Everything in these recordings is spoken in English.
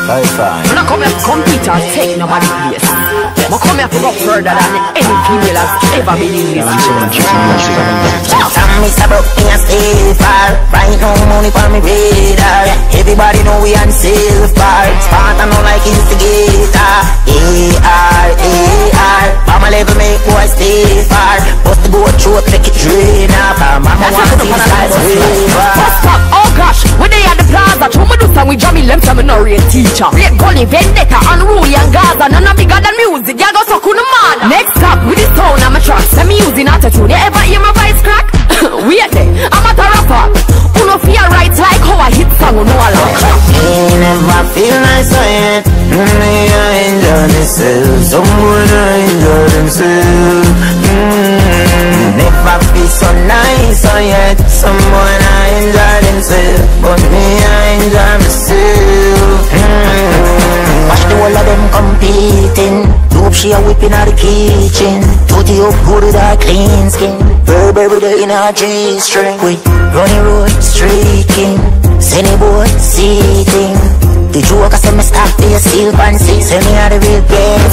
Khalfani. When I come here to compete or take nobody's place, I come here to go further than any female has ever been in this world. Mr. Broke me a stay far. Right now money for me radar. Everybody know we on safe bar. Sparta no like instigator. A-R-A-R. Mama level make boy stay far. Bust the go throat make it drain up. Mama want to see the side of river. Oh gosh, when they at the plaza, show me do song with Jamie Lem from a Norway teacher. Great Gully, Vendetta, Unruly and Gaza. None of bigger than music, y'all go so cool man. Next up with this tone, I'm a track. Send me using attitude. You ever hear my voice crack? Wait there, I'm a rapper. Who no fear rights like how I hit song, no alarm. You never feel nice or yet. I enjoy themselves. Someone enjoy themselves. Never feel so nice or yet. Someone enjoy themselves. But me I enjoy myself. Watch the whole of them competing. Dope she a whipping out the kitchen. Tootie up good with her clean skin. Verb every day in her G-string. We running road streaking. Send a boat seating. The joke I say me stop there still fancy. Send me out the real game.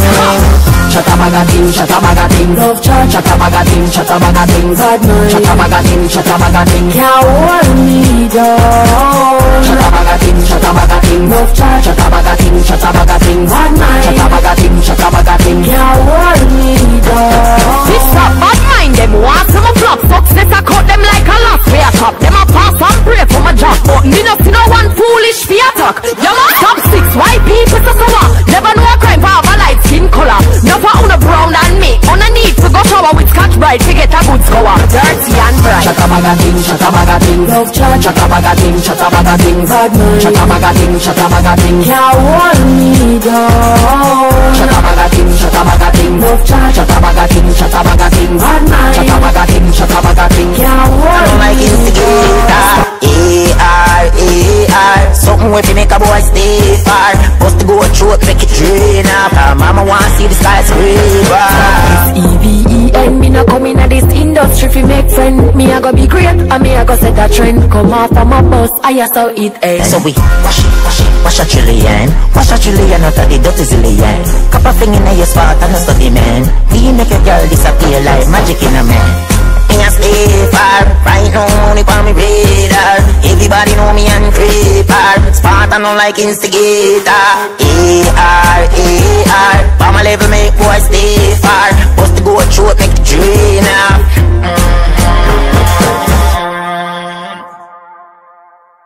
Shata ting. Love chat, shata ting. Bad mind, shata ting. Can't hold me down. Shata ting. Love chat, shata ting. Bad mind, shata ting. Can't hold me down. This up bad mind, them want some flop. Success I cut them like a loss. We a top, them a pass and pray for my job. But me not see no one foolish fi attack. You must top 6 white people so summer. Never know a crime for have a light skin color. Never on a brown than me. On a need to go shower with Scotch Brite to get a good score. Dirty and bright. Shata ting. Love chat, shata ting. Bad mind, shata ting. Can't hold me down. Shata ting. Love chat, shata ting. Bad mind, shata ting. Can't hold me like instigator. A-R-A-R. Something where you make a boy stay far. Bust the go throat make it drain up. Mama want see the skyscraper. E-V-E-N, me not come in at this industry fi make friend. Me a go be great, and me a go set a trend. Come off from a bus, I saw it end. So we wash a trillion. Wash a trillion out of the dirty zillion. Cup of thing in your spot and a study man. We make a girl disappear like magic in a man. Me a stay far. Right now money for me radar. Everybody know me and creeper. Sparta no like instigator. A-R-A-R. Mama level make boy stay far. Bust the go throat make the drain up.